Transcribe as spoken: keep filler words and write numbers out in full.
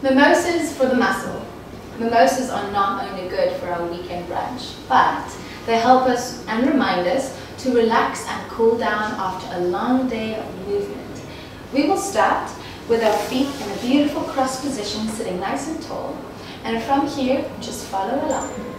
Mimosas for the muscle. Mimosas are not only good for our weekend brunch, but they help us and remind us to relax and cool down after a long day of movement. We will start with our feet in a beautiful cross position, sitting nice and tall, and from here, just follow along.